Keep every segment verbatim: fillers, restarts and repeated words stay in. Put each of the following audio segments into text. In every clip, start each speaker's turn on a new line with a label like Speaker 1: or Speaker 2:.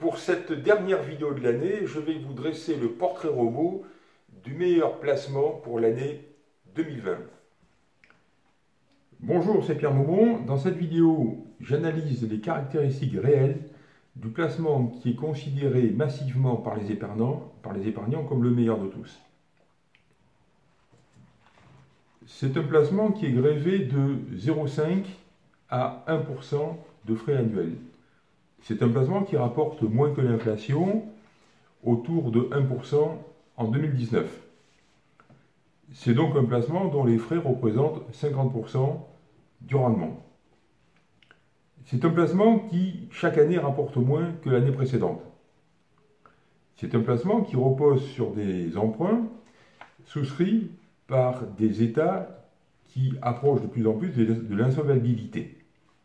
Speaker 1: Pour cette dernière vidéo de l'année, je vais vous dresser le portrait robot du meilleur placement pour l'année deux mille vingt. Bonjour, c'est Pierre Maumont. Dans cette vidéo, j'analyse les caractéristiques réelles du placement qui est considéré massivement par les épargnants, par les épargnants comme le meilleur de tous. C'est un placement qui est grévé de zéro virgule cinq à un pour cent de frais annuels. C'est un placement qui rapporte moins que l'inflation, autour de un pour cent en deux mille dix-neuf. C'est donc un placement dont les frais représentent cinquante pour cent du rendement. C'est un placement qui, chaque année, rapporte moins que l'année précédente. C'est un placement qui repose sur des emprunts souscrits par des États qui approchent de plus en plus de l'insolvabilité.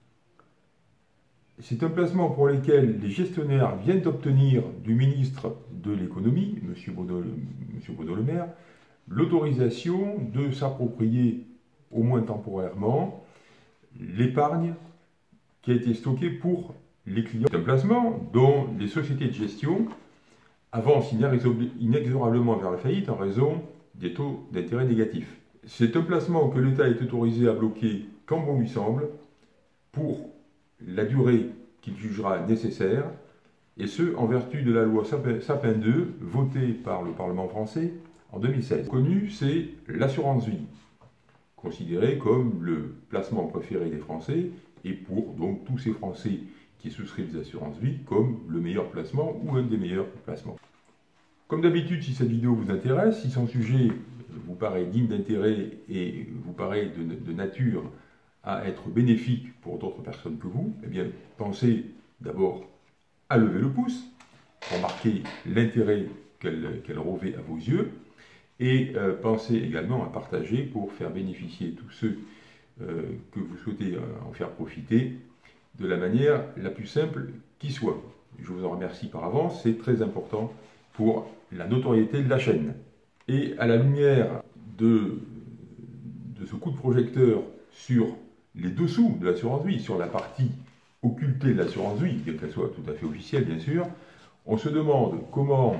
Speaker 1: C'est un placement pour lequel les gestionnaires viennent d'obtenir du ministre de l'économie, M. Bruno Le Maire, l'autorisation de s'approprier, au moins temporairement, l'épargne qui a été stockée pour les clients. C'est un placement dont les sociétés de gestion avancent inexorablement vers la faillite en raison des taux d'intérêt négatifs. C'est un placement que l'État est autorisé à bloquer quand bon lui semble, pour la durée qu'il jugera nécessaire, et ce, en vertu de la loi Sapin deux, votée par le Parlement français en deux mille seize. Connu, c'est l'assurance vie, considéré comme le placement préféré des Français, et pour donc tous ces Français qui souscrivent des assurances vie comme le meilleur placement ou un des meilleurs placements. Comme d'habitude, si cette vidéo vous intéresse, si son sujet vous paraît digne d'intérêt et vous paraît de, de nature à être bénéfique pour d'autres personnes que vous, eh bien, pensez d'abord à lever le pouce pour marquer l'intérêt qu'elle qu'elle revêt à vos yeux, et euh, pensez également à partager pour faire bénéficier tous ceux euh, que vous souhaitez euh, en faire profiter de la manière la plus simple qui soit. Je vous en remercie par avance, c'est très important pour la notoriété de la chaîne. Et à la lumière de, de ce coup de projecteur sur les dessous de l'assurance vie, sur la partie occultée de l'assurance vie, bien qu'elle soit tout à fait officielle bien sûr, on se demande comment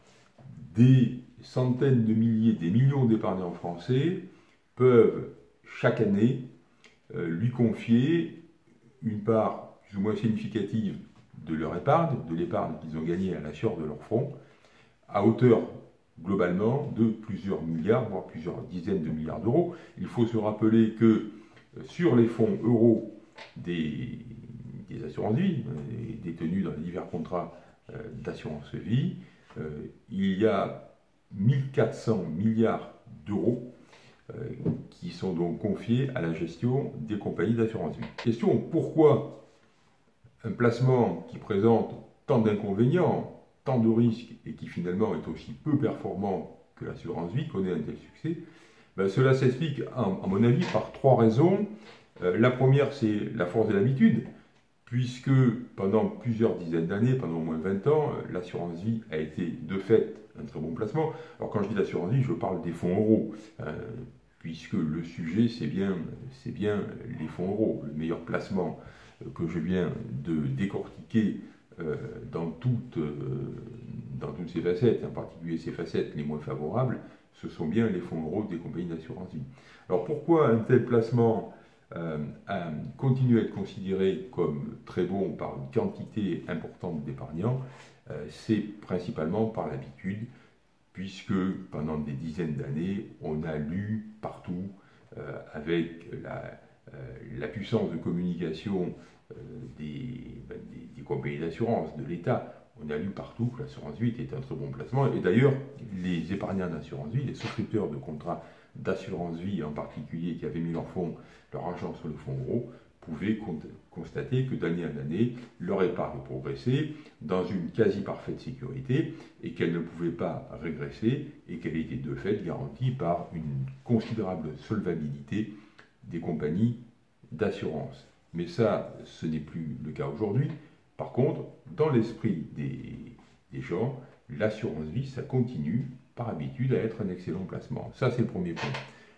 Speaker 1: des centaines de milliers, des millions d'épargnants français peuvent chaque année euh, lui confier une part plus ou moins significative de leur épargne, de l'épargne qu'ils ont gagnée à la sueur de leur front, à hauteur globalement de plusieurs milliards, voire plusieurs dizaines de milliards d'euros. Il faut se rappeler que sur les fonds euros des, des assurances vie, détenus dans les divers contrats euh, d'assurance vie, euh, il y a mille quatre cents milliards d'euros euh, qui sont donc confiés à la gestion des compagnies d'assurance vie. Question, pourquoi un placement qui présente tant d'inconvénients, tant de risques et qui finalement est aussi peu performant que l'assurance vie connaît un tel succès? Ben, cela s'explique, à mon avis, par trois raisons. Euh, la première, c'est la force de l'habitude, puisque pendant plusieurs dizaines d'années, pendant au moins vingt ans, euh, l'assurance vie a été de fait un très bon placement. Alors quand je dis l'assurance vie, je parle des fonds euros, euh, puisque le sujet, c'est bien, c'est bien les fonds euros. Le meilleur placement euh, que je viens de décortiquer euh, dans, toutes, euh, dans toutes ses facettes, en particulier ses facettes les moins favorables, ce sont bien les fonds euros des compagnies d'assurance vie. Alors pourquoi un tel placement euh, a continué à être considéré comme très bon par une quantité importante d'épargnants? euh, C'est principalement par l'habitude, puisque pendant des dizaines d'années, on a lu partout, euh, avec la, euh, la puissance de communication euh, des, ben, des, des compagnies d'assurance, de l'État, on a lu partout que l'assurance vie était un très bon placement. Et d'ailleurs, les épargnants d'assurance vie, les souscripteurs de contrats d'assurance vie en particulier, qui avaient mis leur, fonds, leur argent sur le fonds euro, pouvaient constater que d'année en année, leur épargne progressait dans une quasi-parfaite sécurité et qu'elle ne pouvait pas régresser et qu'elle était de fait garantie par une considérable solvabilité des compagnies d'assurance. Mais ça, ce n'est plus le cas aujourd'hui. Par contre, dans l'esprit des, des gens, l'assurance vie, ça continue par habitude à être un excellent placement. Ça, c'est le premier point.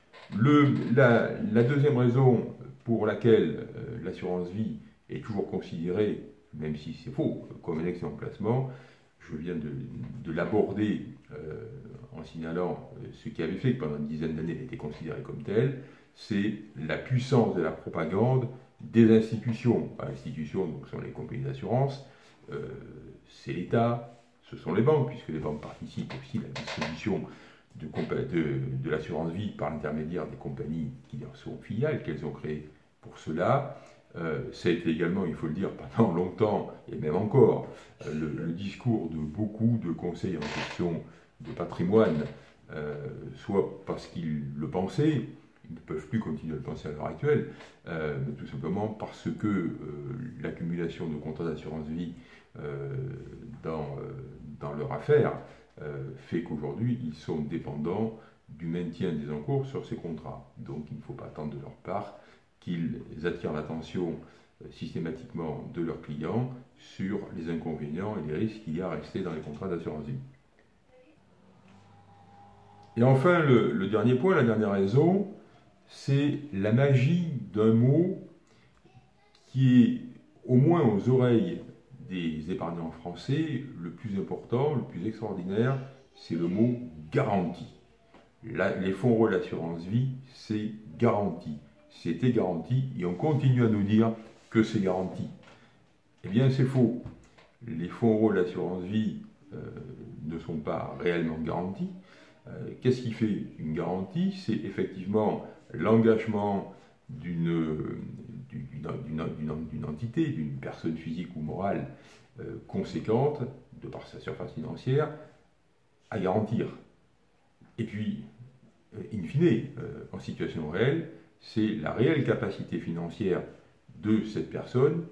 Speaker 1: Le, la, la deuxième raison pour laquelle euh, l'assurance vie est toujours considérée même si c'est faux, comme un excellent placement. Je viens de, de l'aborder euh, en signalant ce qui avait fait que pendant une dizaine d'années, elle était considérée comme telle, c'est la puissance de la propagande des institutions. Institutions, donc, sont les compagnies d'assurance, euh, c'est l'État, ce sont les banques, puisque les banques participent aussi à la distribution de, de, de l'assurance vie par l'intermédiaire des compagnies qui leur sont filiales, qu'elles ont créées pour cela. Euh, ça a été également, il faut le dire, pendant longtemps, et même encore, euh, le, le discours de beaucoup de conseils en gestion de patrimoine, euh, soit parce qu'ils le pensaient, ils ne peuvent plus continuer à le penser à l'heure actuelle, euh, mais tout simplement parce que euh, l'accumulation de contrats d'assurance vie euh, dans, euh, dans leur affaire euh, fait qu'aujourd'hui, ils sont dépendants du maintien des encours sur ces contrats. Donc il ne faut pas attendre de leur part qu'ils attirent l'attention euh, systématiquement de leurs clients sur les inconvénients et les risques qu'il y a à rester dans les contrats d'assurance vie. Et enfin, le, le dernier point, la dernière raison, c'est la magie d'un mot qui est, au moins aux oreilles des épargnants français, le plus important, le plus extraordinaire, c'est le mot garantie. Là, les fonds euros d'assurance vie, c'est garanti. C'était garanti et on continue à nous dire que c'est garanti. Eh bien, c'est faux. Les fonds euros d'assurance vie euh, ne sont pas réellement garantis. Euh, Qu'est-ce qui fait une garantie? C'est effectivement l'engagement d'une d'une entité, d'une personne physique ou morale euh, conséquente, de par sa surface financière, à garantir. Et puis, euh, in fine, euh, en situation réelle, c'est la réelle capacité financière de cette personne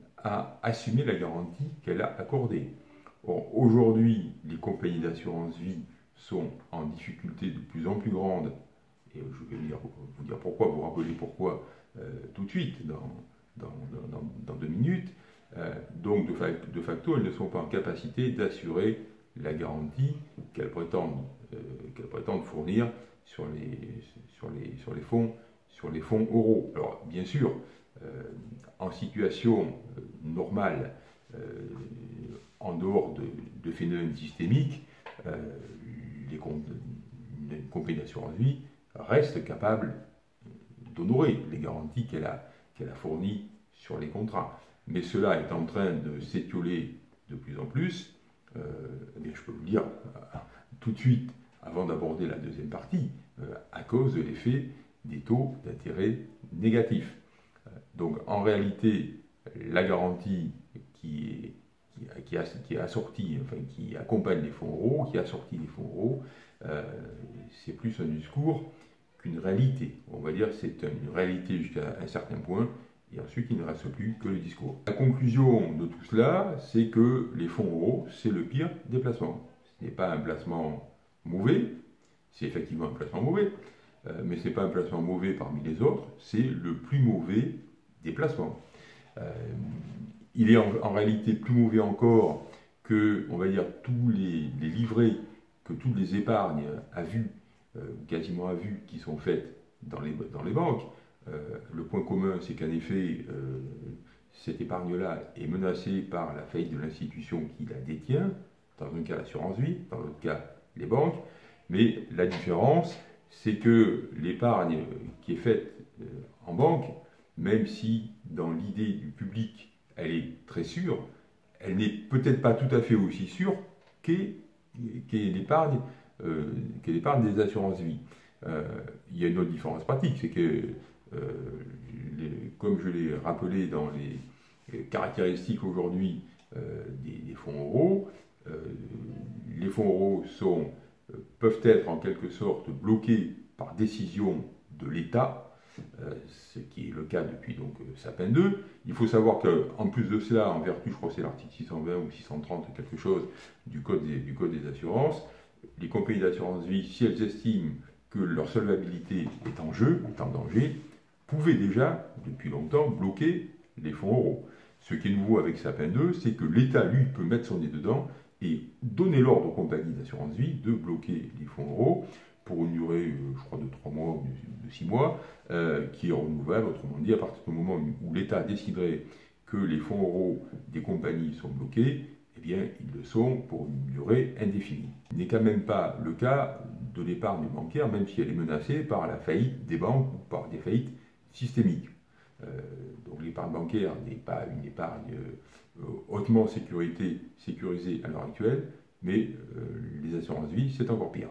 Speaker 1: à assumer la garantie qu'elle a accordée. Or, aujourd'hui, les compagnies d'assurance vie sont en difficulté de plus en plus grande, et je vais vous dire, vous dire pourquoi, vous rappeler pourquoi euh, tout de suite, dans, dans, dans, dans deux minutes. Euh, donc, de, fa de facto, elles ne sont pas en capacité d'assurer la garantie qu'elles prétendent, euh, qu'elles prétendent fournir sur les, sur, les, sur, les fonds, sur les fonds euros. Alors, bien sûr, euh, en situation euh, normale, euh, en dehors de, de phénomènes systémiques, euh, les compagnies d'assurance vie restent capables d'honorer les garanties qu'elle a, qu'elle a fournies sur les contrats. Mais cela est en train de s'étioler de plus en plus. Euh, eh bien, je peux vous le dire euh, tout de suite, avant d'aborder la deuxième partie, euh, à cause de l'effet des taux d'intérêt négatifs. Euh, donc, en réalité, la garantie qui est Qui, a, qui est assorti, enfin qui accompagne les fonds euros, qui a sorti les fonds euros, euh, c'est plus un discours qu'une réalité. On va dire que c'est une réalité jusqu'à un certain point, et ensuite il ne reste plus que le discours. La conclusion de tout cela, c'est que les fonds euros, c'est le pire des placements. Ce n'est pas un placement mauvais, c'est effectivement un placement mauvais, euh, mais ce n'est pas un placement mauvais parmi les autres, c'est le plus mauvais des placements. Euh, Il est en, en réalité plus mauvais encore que, on va dire, tous les, les livrets que toutes les épargnes à vue, euh, quasiment à vue, qui sont faites dans les, dans les banques. Euh, le point commun, c'est qu'en effet, euh, cette épargne-là est menacée par la faillite de l'institution qui la détient, dans un cas l'assurance vie, dans l'autre cas les banques. Mais la différence, c'est que l'épargne qui est faite euh, en banque, même si dans l'idée du public, elle est très sûre, elle n'est peut-être pas tout à fait aussi sûre qu'est qu'est l'épargne euh, qu'est l'épargne des assurances vie. Euh, il y a une autre différence pratique, c'est que, euh, les, comme je l'ai rappelé dans les caractéristiques aujourd'hui euh, des, des fonds euros, euh, les fonds euros sont, euh, peuvent être en quelque sorte bloqués par décision de l'État, Euh, ce qui est le cas depuis donc euh, Sapin deux. Il faut savoir qu'en plus de cela, en vertu, je crois que c'est l'article six cent vingt ou six cent trente, quelque chose, du code des, du code des assurances, les compagnies d'assurance vie, si elles estiment que leur solvabilité est en jeu, est en danger, pouvaient déjà, depuis longtemps, bloquer les fonds euros. Ce qui est nouveau avec Sapin deux, c'est que l'État, lui, peut mettre son nez dedans et donner l'ordre aux compagnies d'assurance vie de bloquer les fonds euros pour une durée, je crois, de trois mois ou de six mois, euh, qui est renouvelable, autrement dit, à partir du moment où l'État déciderait que les fonds euros des compagnies sont bloqués, eh bien, ils le sont pour une durée indéfinie. Il n'est quand même pas le cas de l'épargne bancaire, même si elle est menacée par la faillite des banques ou par des faillites systémiques. Euh, donc l'épargne bancaire n'est pas une épargne euh, hautement sécurité, sécurisée à l'heure actuelle, mais euh, les assurances vie, c'est encore pire.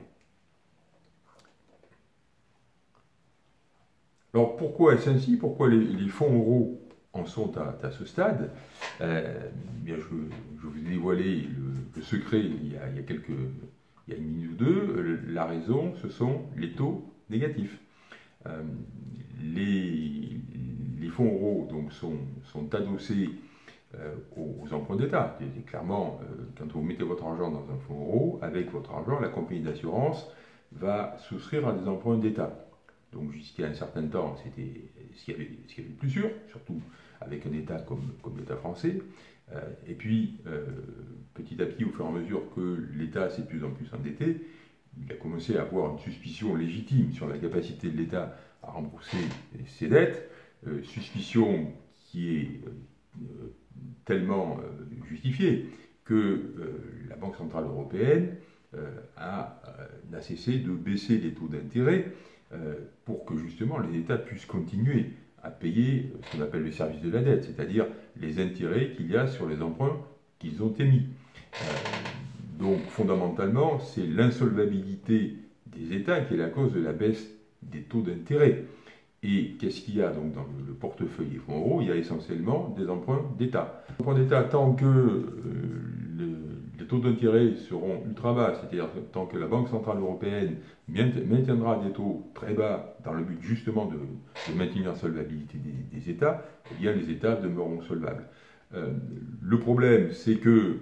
Speaker 1: Alors pourquoi est-ce ainsi? Pourquoi les, les fonds euros en sont à, à ce stade? euh, bien, je, je vous ai dévoilé le, le secret il y, a, il y a quelques, il y a une minute ou deux. La raison, ce sont les taux négatifs. Euh, les, les fonds euros donc, sont, sont adossés euh, aux emprunts d'État. Clairement, euh, quand vous mettez votre argent dans un fonds euro, avec votre argent, la compagnie d'assurance va souscrire à des emprunts d'État. Donc jusqu'à un certain temps, c'était ce qu'il y avait, ce qu'il y avait de plus sûr, surtout avec un État comme, comme l'État français. Euh, et puis, euh, petit à petit, au fur et à mesure que l'État s'est de plus en plus endetté, il a commencé à avoir une suspicion légitime sur la capacité de l'État à rembourser ses dettes, euh, suspicion qui est euh, tellement euh, justifiée que euh, la Banque Centrale Européenne euh, a, euh, n'a cessé de baisser les taux d'intérêt euh, pour que justement les États puissent continuer à payer ce qu'on appelle le service de la dette, c'est-à-dire les intérêts qu'il y a sur les emprunts qu'ils ont émis. Euh, donc fondamentalement, c'est l'insolvabilité des États qui est la cause de la baisse des taux d'intérêt. Et qu'est-ce qu'il y a donc dans le portefeuille des fonds euros? Il y a essentiellement des emprunts d'État. Les emprunts d'État, tant que euh, le, les taux d'intérêt seront ultra bas, c'est-à-dire tant que la Banque Centrale Européenne maintiendra des taux très bas dans le but justement de, de maintenir la solvabilité des, des États, eh bien les États demeureront solvables. Euh, le problème, c'est que, euh,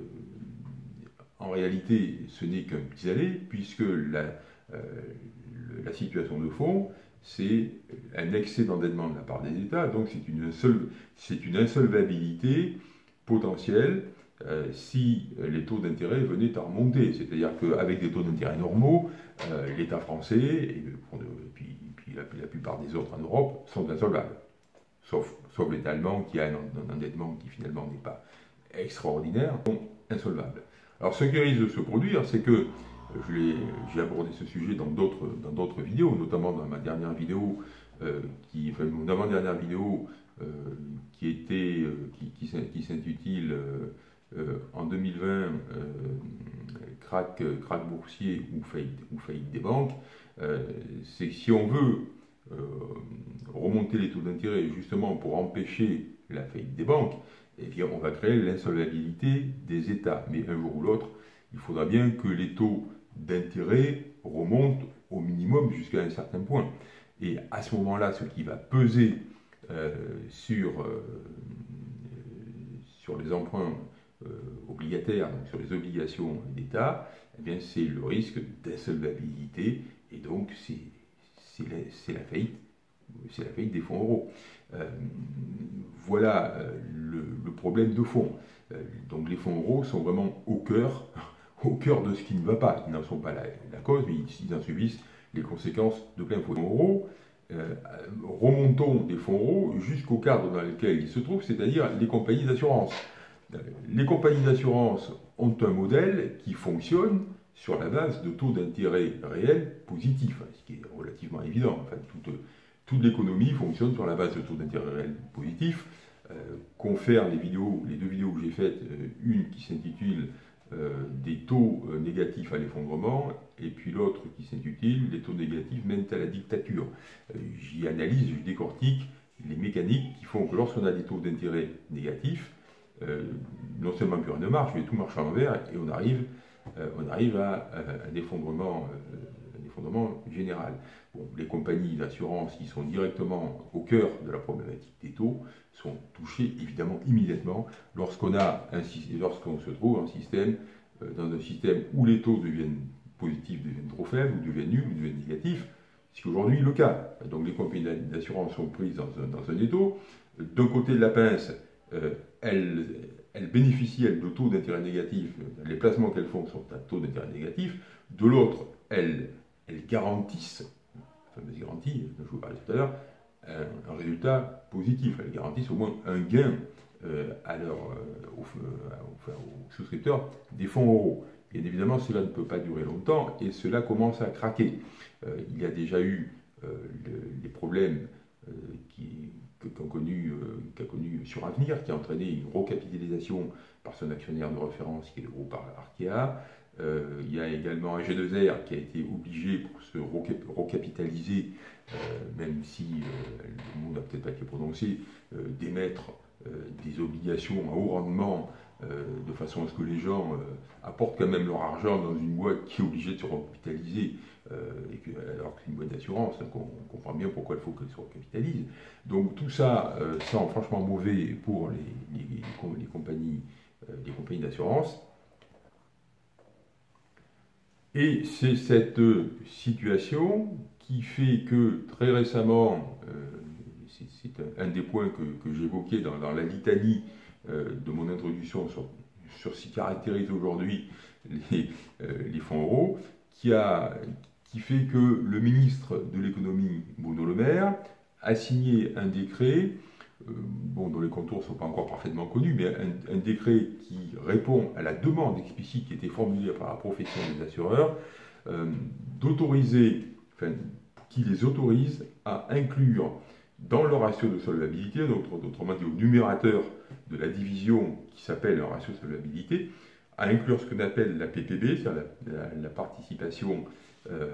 Speaker 1: en réalité, ce n'est qu'un pis-aller, puisque la, euh, la situation de fond, c'est un excès d'endettement de la part des États, donc c'est une, c'est une insolvabilité potentielle euh, si les taux d'intérêt venaient à remonter. C'est-à-dire qu'avec des taux d'intérêt normaux, euh, l'État français, et, puis, puis la, la plupart des autres en Europe, sont insolvables. Sauf, sauf l'État allemand qui a un, un endettement qui finalement n'est pas extraordinaire, sont insolvables. Alors ce qui risque de se produire, c'est que j'ai abordé ce sujet dans d'autres dans d'autres vidéos, notamment dans ma dernière vidéo, euh, qui, enfin, mon avant-dernière vidéo, euh, qui était euh, qui, qui, qui s'intitule euh, euh, en deux mille vingt euh, crack, crack boursier ou faillite, ou faillite des banques. Euh, c'est que si on veut euh, remonter les taux d'intérêt justement pour empêcher la faillite des banques, eh bien on va créer l'insolvabilité des États. Mais un jour ou l'autre, il faudra bien que les taux d'intérêt remontent au minimum jusqu'à un certain point. Et à ce moment-là, ce qui va peser euh, sur, euh, sur les emprunts euh, obligataires, donc sur les obligations d'État, eh bien c'est le risque d'insolvabilité, et donc c'est la, la faillite, c'est la faillite des fonds euros. Euh, voilà euh, le, le problème de fond. Euh, donc les fonds euros sont vraiment au cœur au cœur de ce qui ne va pas. Ils n'en sont pas la, la cause, mais ils, ils en subissent les conséquences de plein fouet. Les fonds euros, euh, remontons des fonds euros jusqu'au cadre dans lequel ils se trouvent, c'est-à-dire les compagnies d'assurance. Les compagnies d'assurance ont un modèle qui fonctionne sur la base de taux d'intérêt réels positifs, ce qui est relativement évident. Enfin, toute, toute l'économie fonctionne sur la base de taux d'intérêt réels positifs. Euh, confère les vidéos, les deux vidéos que j'ai faites, euh, une qui s'intitule Euh, des taux euh, négatifs à l'effondrement, et puis l'autre qui s'intitule « Les taux négatifs mènent à la dictature ». Euh, J'y analyse, je décortique les mécaniques qui font que lorsqu'on a des taux d'intérêt négatifs, euh, non seulement plus rien ne marche, mais tout marche à l'envers, et on arrive, euh, on arrive à, à un, effondrement, euh, un effondrement général. Bon, les compagnies d'assurance qui sont directement au cœur de la problématique des taux sont touchées évidemment immédiatement lorsqu'on a un, lorsqu'on se trouve un système, euh, dans un système où les taux deviennent positifs, deviennent trop faibles, ou deviennent nuls, ou deviennent négatifs, ce qui est aujourd'hui le cas. Donc les compagnies d'assurance sont prises dans un, dans un étau. D'un côté de la pince, euh, elles, elles bénéficient elles, de taux d'intérêt négatifs, les placements qu'elles font sont à taux d'intérêt négatif. De l'autre, elles, elles garantissent, la fameuse garantie dont je vous parlais tout à l'heure, un, un résultat positif. Elles garantissent au moins un gain euh, à leur, euh, aux, euh, aux souscripteurs des fonds euros. Bien évidemment, cela ne peut pas durer longtemps et cela commence à craquer. Euh, il y a déjà eu euh, le, les problèmes euh, qui, qu'a connu, euh, qu'a connu Suravenir, qui a entraîné une recapitalisation par son actionnaire de référence, qui est le groupe Arkea. Euh, il y a également un G deux R qui a été obligé pour se recapitaliser, euh, même si euh, le mot n'a peut-être pas été prononcé, euh, d'émettre euh, des obligations à haut rendement, euh, de façon à ce que les gens euh, apportent quand même leur argent dans une boîte qui est obligée de se recapitaliser, euh, et que, alors que c'est une boîte d'assurance, donc on, on comprend bien pourquoi il faut qu'elle se recapitalise. Donc tout ça euh, sent franchement mauvais pour les, les, les, les compagnies, euh, les compagnies d'assurance. Et c'est cette situation qui fait que très récemment, euh, c'est un, un des points que, que j'évoquais dans, dans la litanie euh, de mon introduction sur, sur ce qui caractérise aujourd'hui les, euh, les fonds euros, qui, a, qui fait que le ministre de l'économie, Bruno Le Maire, a signé un décret, euh, bon, dont les contours ne sont pas encore parfaitement connus, mais un, un décret qui répond à la demande explicite qui était formulée par la profession des assureurs, euh, d'autoriser, enfin, qui les autorise à inclure dans le ratio de solvabilité, donc autrement dit au numérateur de la division qui s'appelle le ratio de solvabilité, à inclure ce qu'on appelle la P P B, c'est-à-dire la, la, la participation, euh,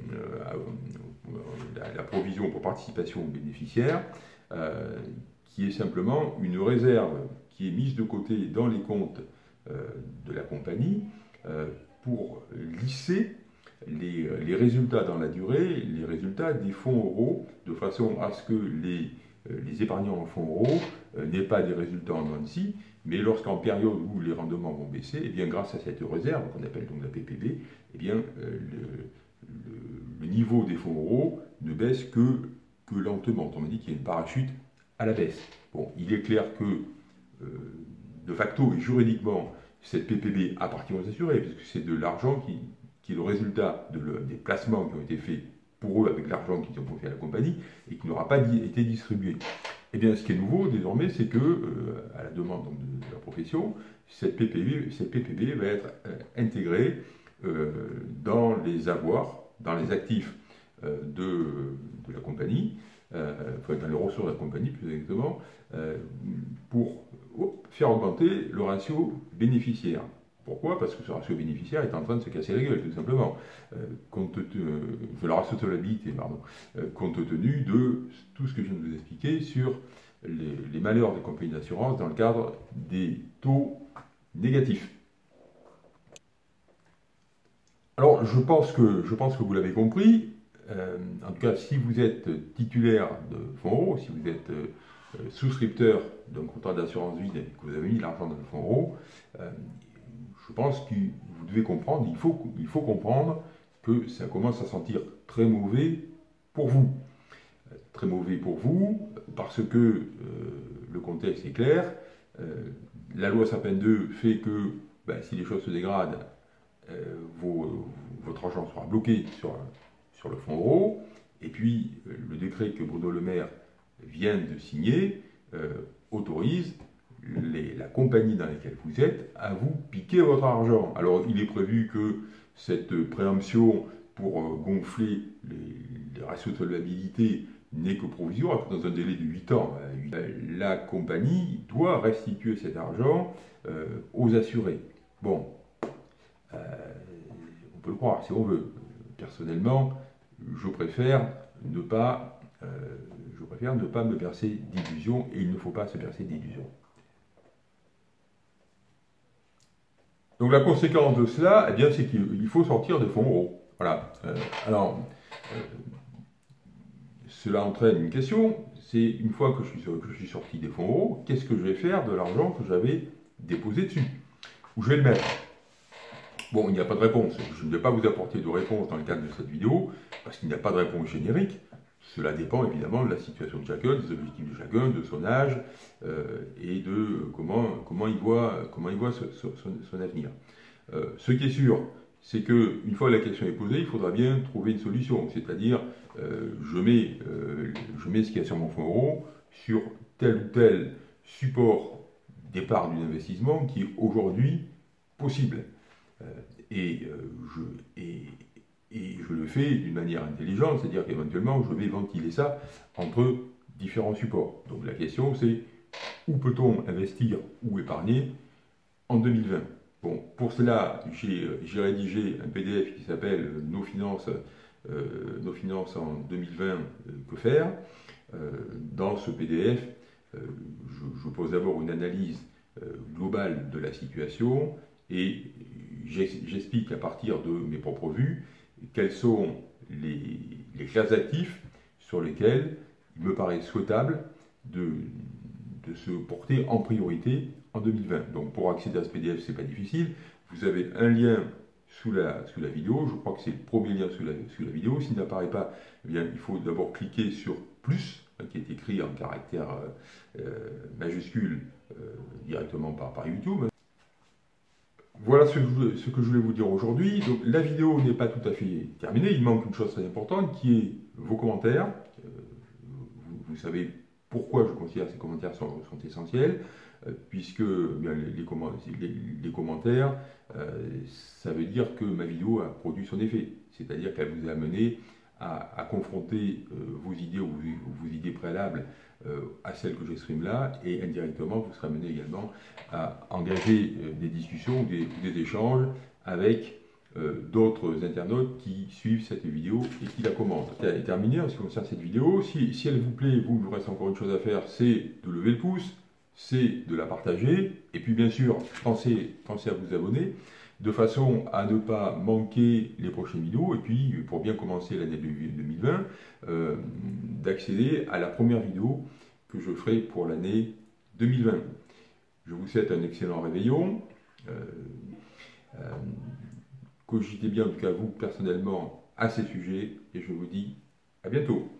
Speaker 1: euh, la, la provision pour participation aux bénéficiaires, euh, qui est simplement une réserve qui est mise de côté dans les comptes euh, de la compagnie euh, pour lisser les, les résultats dans la durée, les résultats des fonds euros, de façon à ce que les, les épargnants en fonds euros euh, n'aient pas des résultats en dents de scie, mais lorsqu'en période où les rendements vont baisser, et bien grâce à cette réserve, qu'on appelle donc la P P B, et bien euh, le, le, le niveau des fonds euros ne baisse que, que lentement. On m'a dit qu'il y a une parachute à la baisse. Bon, il est clair que euh, de facto et juridiquement, cette P P B appartient aux assurés, puisque c'est de l'argent qui, qui est le résultat de le, des placements qui ont été faits pour eux avec l'argent qu'ils ont confié à la compagnie et qui n'aura pas été distribué. Eh bien, ce qui est nouveau désormais, c'est que, euh, à la demande donc, de, de la profession, cette P P B, cette P P B va être euh, intégrée euh, dans les avoirs, dans les actifs euh, de, de la compagnie, euh, enfin dans les ressources de la compagnie plus exactement, euh, pour oh, faire augmenter le ratio bénéficiaire. Pourquoi? Parce que ce ratio bénéficiaire est en train de se casser la gueule, tout simplement, euh, compte tenu, euh, de la ratio de solvabilité, pardon, euh, compte tenu de tout ce que je viens de vous expliquer sur les, les malheurs des compagnies d'assurance dans le cadre des taux négatifs. Alors, je pense que, je pense que vous l'avez compris. Euh, en tout cas, si vous êtes titulaire de fonds euros, si vous êtes euh, souscripteur d'un contrat d'assurance vie et que vous avez mis l'argent dans le fonds euro, euh, je pense que vous devez comprendre, il faut, il faut comprendre que ça commence à sentir très mauvais pour vous. Très mauvais pour vous, parce que euh, le contexte est clair. Euh, la loi Sapin deux fait que ben, si les choses se dégradent, euh, vos, votre argent sera bloqué sur, sur le fonds euro. Et puis, euh, le décret que Bruno Le Maire vient de signer euh, autorise les, la compagnie dans laquelle vous êtes à vous piquer votre argent. Alors, il est prévu que cette préemption pour euh, gonfler les, les ratios de solvabilité n'est que provisoire, dans un délai de huit ans. La compagnie doit restituer cet argent euh, aux assurés. Bon, euh, on peut le croire si on veut. Personnellement, je préfère ne pas, euh, je préfère ne pas me bercer d'illusions, et il ne faut pas se bercer d'illusions. Donc la conséquence de cela, eh bien, c'est qu'il faut sortir des fonds euros. Voilà. Euh, alors, euh, cela entraîne une question, c'est une fois que je, suis, que je suis sorti des fonds euros, qu'est-ce que je vais faire de l'argent que j'avais déposé dessus? Où je vais le mettre? Bon, il n'y a pas de réponse. Je ne vais pas vous apporter de réponse dans le cadre de cette vidéo, parce qu'il n'y a pas de réponse générique. Cela dépend évidemment de la situation de chacun, des objectifs de chacun, de son âge, euh, et de comment, comment il voit, comment il voit ce, ce, son, son avenir. Euh, ce qui est sûr, c'est qu'une fois la question est posée, il faudra bien trouver une solution. C'est-à-dire, euh, je, mets, euh, je mets ce qu'il y a sur mon fonds euro sur tel ou tel support départ d'un investissement qui est aujourd'hui possible. Euh, et, euh, je, et, et je le fais d'une manière intelligente, c'est-à-dire qu'éventuellement je vais ventiler ça entre différents supports. Donc la question c'est où peut-on investir ou épargner en deux mille vingt? Bon, pour cela, j'ai rédigé un P D F qui s'appelle Nos finances, euh, Nos finances en deux mille vingt, euh, que faire? euh, Dans ce P D F, euh, je, je pose d'abord une analyse euh, globale de la situation et j'explique à partir de mes propres vues quels sont les, les classes d'actifs sur lesquelles il me paraît souhaitable de, de se porter en priorité en deux mille vingt. Donc pour accéder à ce P D F, ce n'est pas difficile. Vous avez un lien sous la, sous la vidéo. Je crois que c'est le premier lien sous la, sous la vidéo. S'il n'apparaît pas, eh bien, il faut d'abord cliquer sur plus, qui est écrit en caractère euh, majuscule euh, directement par, par YouTube. Voilà ce que, je, ce que je voulais vous dire aujourd'hui. Donc la vidéo n'est pas tout à fait terminée. Il manque une chose très importante qui est vos commentaires. Euh, vous, vous savez pourquoi je considère que ces commentaires sont, sont essentiels, euh, puisque bien, les, les, comment, les, les commentaires, euh, ça veut dire que ma vidéo a produit son effet. C'est-à-dire qu'elle vous a amené à, à confronter euh, vos idées ou vos, vos idées préalables euh, à celles que j'exprime là, et indirectement vous serez amené également à engager euh, des discussions ou des, des échanges avec euh, d'autres internautes qui suivent cette vidéo et qui la commentent. Elle est terminée en ce qui concerne cette vidéo. Si, si elle vous plaît, vous, il vous reste encore une chose à faire, c'est de lever le pouce, c'est de la partager, et puis bien sûr, pensez, pensez à vous abonner, de façon à ne pas manquer les prochaines vidéos, et puis pour bien commencer l'année deux mille vingt, euh, d'accéder à la première vidéo que je ferai pour l'année deux mille vingt. Je vous souhaite un excellent réveillon, euh, euh, cogitez bien en tout cas vous personnellement à ces sujets, et je vous dis à bientôt.